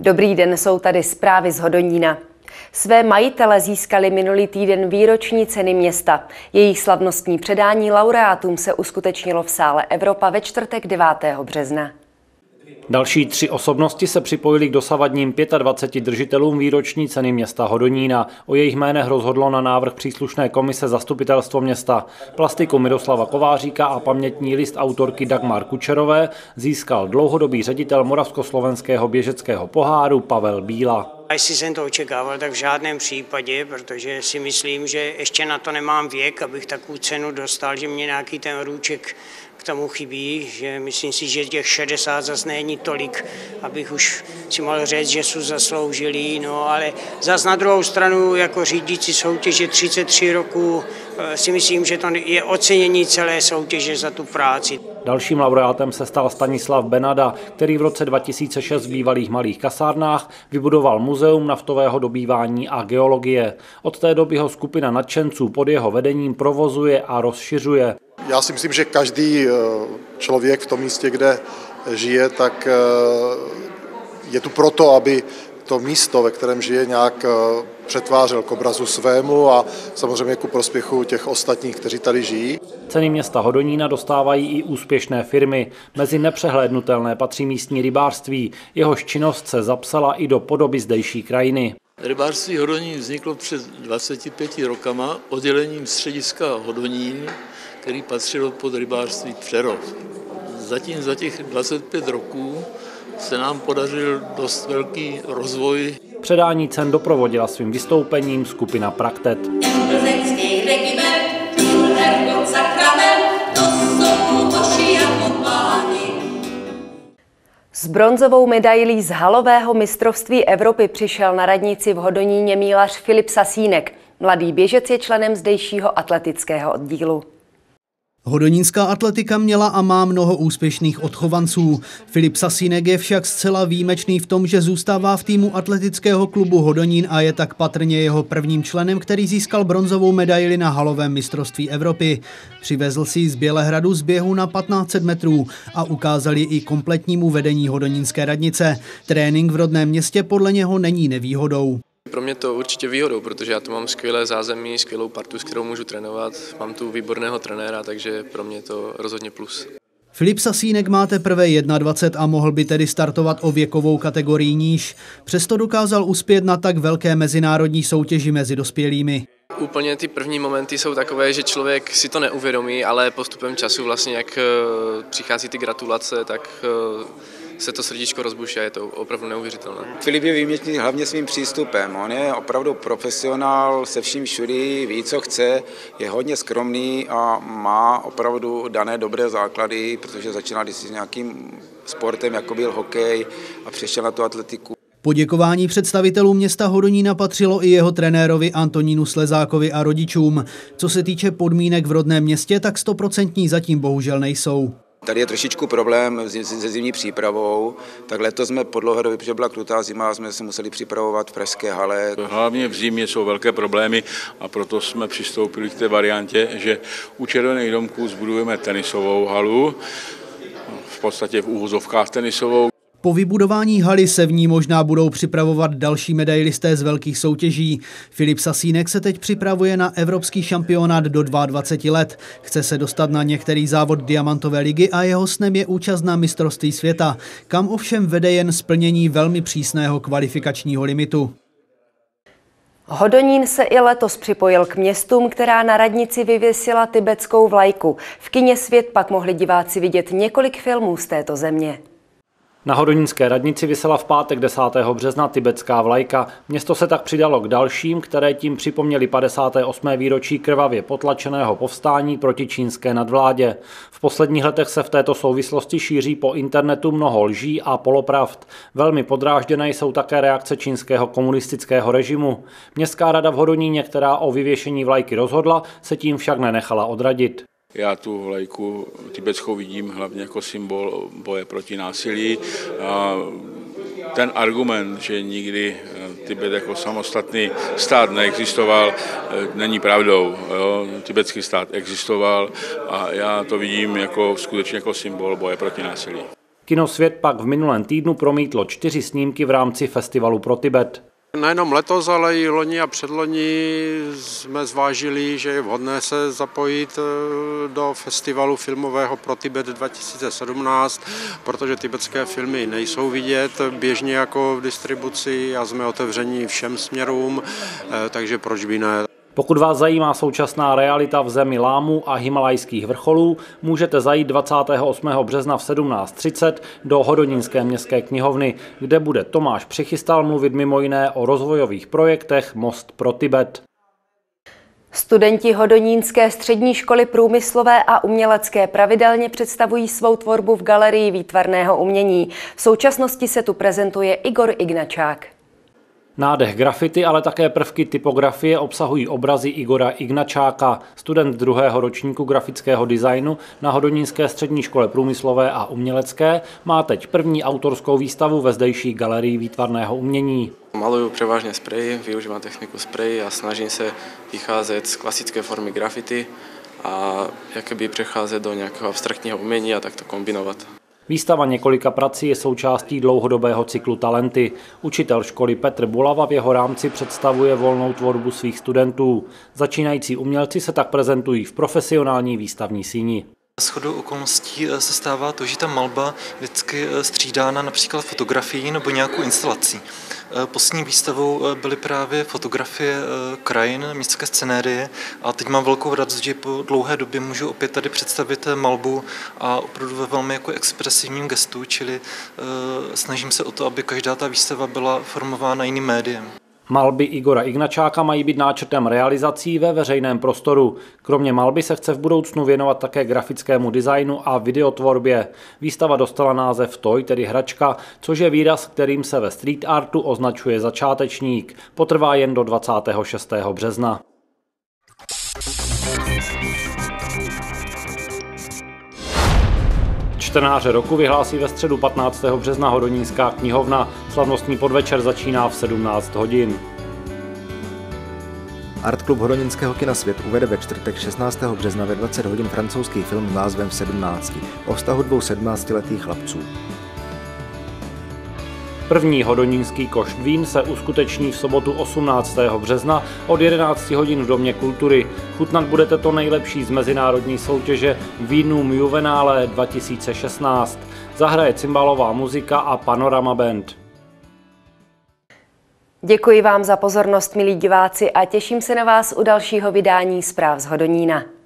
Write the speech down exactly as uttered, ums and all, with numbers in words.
Dobrý den, jsou tady zprávy z Hodonína. Své majitele získali minulý týden výroční ceny města. Jejich slavnostní předání laureátům se uskutečnilo v sále Evropa ve čtvrtek devátého března. Další tři osobnosti se připojili k dosavadním dvaceti pěti držitelům výroční ceny města Hodonína. O jejich jménech rozhodlo na návrh příslušné komise zastupitelstvo města. Plastiku Miroslava Kováříka a pamětní list autorky Dagmar Kučerové získal dlouhodobý ředitel Moravskoslovenského běžeckého poháru Pavel Bíla. Jestli jsem to očekával, tak v žádném případě, protože si myslím, že ještě na to nemám věk, abych takovou cenu dostal, že mě nějaký ten růček k tomu chybí, že myslím si, že těch šedesát zase není tolik, abych už si mohl říct, že jsou zasloužilí, no ale zase na druhou stranu jako řídící soutěže třicet tři roků si myslím, že to je ocenění celé soutěže za tu práci. Dalším laureátem se stal Stanislav Benada, který v roce dva tisíce šest v bývalých Malých kasárnách vybudoval muzeum naftového dobývání a geologie. Od té doby ho skupina nadšenců pod jeho vedením provozuje a rozšiřuje. Já si myslím, že každý člověk v tom místě, kde žije, tak je tu proto, aby to místo, ve kterém žije, nějak přetvářel k obrazu svému a samozřejmě ku prospěchu těch ostatních, kteří tady žijí. Ceny města Hodonína dostávají i úspěšné firmy. Mezi nepřehlédnutelné patří místní rybářství. Jehož činnost se zapsala i do podoby zdejší krajiny. Rybářství Hodonín vzniklo před dvaceti pěti rokama oddělením střediska Hodonín, který patřil pod rybářství Přerov. Zatím za těch dvacet pět roků se nám podařil dost velký rozvoj. Předání cen doprovodila svým vystoupením skupina Praktet. S bronzovou medailí z halového mistrovství Evropy přišel na radnici v Hodoníně mílař Filip Sasínek. Mladý běžec je členem zdejšího atletického oddílu. Hodonínská atletika měla a má mnoho úspěšných odchovanců. Filip Sasínek je však zcela výjimečný v tom, že zůstává v týmu atletického klubu Hodonín a je tak patrně jeho prvním členem, který získal bronzovou medaili na halovém mistrovství Evropy. Přivezl si ji z Bělehradu z běhu na patnáct set metrů a ukázal ji i kompletnímu vedení hodonínské radnice. Trénink v rodném městě podle něho není nevýhodou. Pro mě to určitě výhodou, protože já tu mám skvělé zázemí, skvělou partu, s kterou můžu trénovat. Mám tu výborného trenéra, takže pro mě je to rozhodně plus. Filip Sasínek má teprve dvacet jedna a mohl by tedy startovat o věkovou kategorii níž. Přesto dokázal uspět na tak velké mezinárodní soutěži mezi dospělými. Úplně ty první momenty jsou takové, že člověk si to neuvědomí, ale postupem času vlastně, jak přichází ty gratulace, tak se to srdíčko rozbuší a je to opravdu neuvěřitelné. Filip je výjimečný hlavně svým přístupem. On je opravdu profesionál, se vším všudy, ví, co chce, je hodně skromný a má opravdu dané dobré základy, protože začínal s nějakým sportem, jako byl hokej a přešel na tu atletiku. Poděkování představitelů města Hodonína patřilo i jeho trenérovi Antonínu Slezákovi a rodičům. Co se týče podmínek v rodném městě, tak stoprocentní zatím bohužel nejsou. Tady je trošičku problém se zimní přípravou, tak letos jsme po dlouhé době, protože byla krutá zima, jsme se museli připravovat v pražské hale. Hlavně v zimě jsou velké problémy a proto jsme přistoupili k té variantě, že u Červených domků zbudujeme tenisovou halu, v podstatě v úvozovkách tenisovou. Po vybudování haly se v ní možná budou připravovat další medailisté z velkých soutěží. Filip Sasínek se teď připravuje na evropský šampionát do dvaceti dvou let. Chce se dostat na některý závod diamantové ligy a jeho snem je účast na mistrovství světa, kam ovšem vede jen splnění velmi přísného kvalifikačního limitu. Hodonín se i letos připojil k městům, která na radnici vyvěsila tibetskou vlajku. V kině Svět pak mohli diváci vidět několik filmů z této země. Na hodonínské radnici visela v pátek desátého března tibetská vlajka. Město se tak přidalo k dalším, které tím připomněly padesáté osmé výročí krvavě potlačeného povstání proti čínské nadvládě. V posledních letech se v této souvislosti šíří po internetu mnoho lží a polopravd. Velmi podrážděné jsou také reakce čínského komunistického režimu. Městská rada v Hodoníně, která o vyvěšení vlajky rozhodla, se tím však nenechala odradit. Já tu vlajku tibetskou vidím hlavně jako symbol boje proti násilí. A ten argument, že nikdy Tibet jako samostatný stát neexistoval, není pravdou. Jo? Tibetský stát existoval a já to vidím jako skutečně jako symbol boje proti násilí. Kinosvět pak v minulém týdnu promítlo čtyři snímky v rámci festivalu pro Tibet. Nejenom letos, ale i loni a předloni jsme zvážili, že je vhodné se zapojit do festivalu filmového pro Tibet dva tisíce sedmnáct, protože tibetské filmy nejsou vidět běžně jako v distribuci a jsme otevření všem směrům, takže proč by ne. Pokud vás zajímá současná realita v zemi Lámu a himalajských vrcholů, můžete zajít dvacátého osmého března v sedmnáct třicet do Hodonínské městské knihovny, kde bude Tomáš Přichystal mluvit mimo jiné o rozvojových projektech Most pro Tibet. Studenti Hodonínské střední školy průmyslové a umělecké pravidelně představují svou tvorbu v galerii výtvarného umění. V současnosti se tu prezentuje Igor Ignačák. Nádech grafity, ale také prvky typografie obsahují obrazy Igora Ignačáka, student druhého ročníku grafického designu na Hodonínské střední škole průmyslové a umělecké, má teď první autorskou výstavu ve zdejší galerii výtvarného umění. Maluju převážně spreji, využívám techniku spreji a snažím se vycházet z klasické formy grafity a jakoby přecházet do nějakého abstraktního umění a tak to kombinovat. Výstava několika prací je součástí dlouhodobého cyklu Talenty. Učitel školy Petr Bulava v jeho rámci představuje volnou tvorbu svých studentů. Začínající umělci se tak prezentují v profesionální výstavní síni. Shodou okolností se stává to, že ta malba vždycky střídána například fotografií nebo nějakou instalací. Poslední výstavou byly právě fotografie krajin, městské scenérie a teď mám velkou radost, že po dlouhé době můžu opět tady představit malbu a opravdu ve velmi jako expresivním gestu, čili snažím se o to, aby každá ta výstava byla formována jiným médiem. Malby Igora Ignačáka mají být náčrtem realizací ve veřejném prostoru. Kromě malby se chce v budoucnu věnovat také grafickému designu a videotvorbě. Výstava dostala název Toj, tedy hračka, což je výraz, kterým se ve street artu označuje začátečník. Potrvá jen do dvacátého šestého března. Čtenáře roku vyhlásí ve středu patnáctého března Hodonínská knihovna. Slavnostní podvečer začíná v sedmnáct hodin. Artklub Hodonínského kina Svět uvede ve čtvrtek šestnáctého března ve dvacet hodin francouzský film s názvem V sedmnácti o vztahu dvou sedmnáctiletých chlapců. První hodonínský košt vín se uskuteční v sobotu osmnáctého března od jedenácti hodin v Domě kultury. Chutnat budete to nejlepší z mezinárodní soutěže Vinum Juvenale dva tisíce šestnáct. Zahraje cymbalová muzika a Panorama Band. Děkuji vám za pozornost, milí diváci, a těším se na vás u dalšího vydání Zpráv z Hodonína.